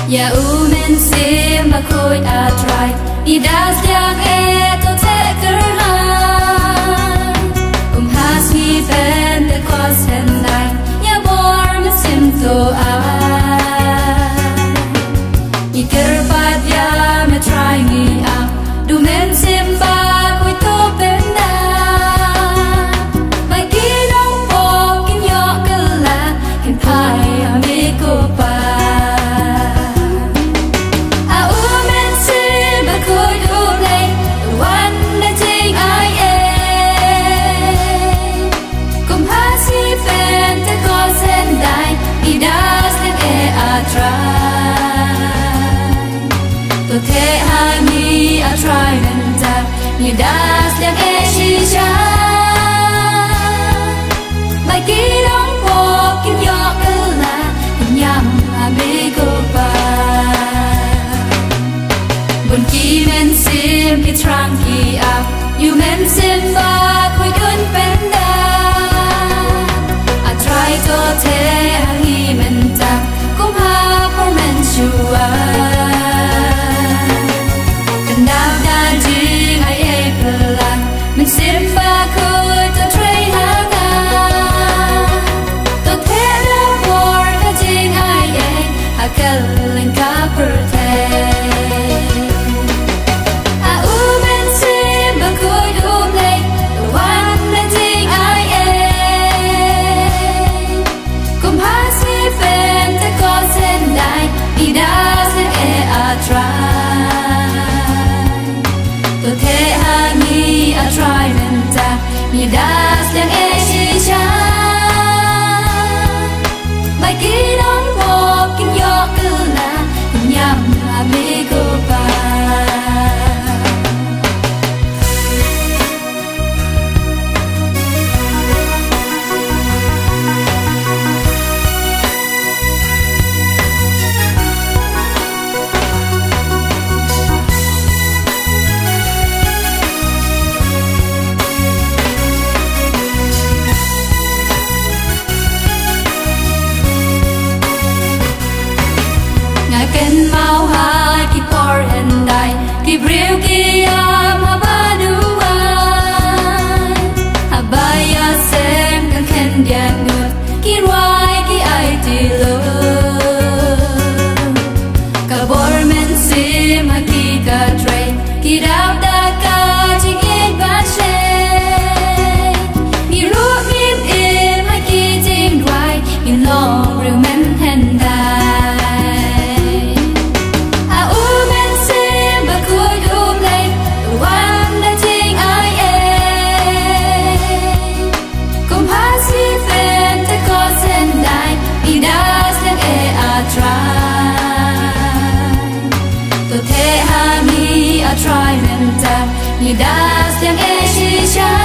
Ya umen se ma khoi a try ni das yang e to te ha has me been the cause and night ya bor me sim to a ni ker pat ya me try me up do men sim ba koi to ben na mai ki dong po kin yo kala kin pai a me ko pa thế hai mi a try nên ta như đã liang e chi cha bài kỹ đóng bộ kim yo cơ là nhằm a bê cô pa buồn kỳ men sim ki trang ki a you men sim ba khoi kun pen da a try to thế hai men ta cũng ha por men chua mình sim ba khơi to train hàng to thế là bor ka jing ai a kaling ka per the a u men sim ba khơi du play one na jing ai kum ha si fen te ko sen dai i da se a try to thế ha mi a try men ta mi das liang e chi cha mai ki dong po kim yo cứ là nhằm a me go pa ken mau hai ki por and I ki breu ki am ha du ai ba ya sem kan ken dia nut ki ruai ki ai ti lo ka bor men se ma ki ka train ki dau da ka chi in ba she mi ru min e ma ki jing ruai in long ru men hen da try men ta ni das liang e chi cha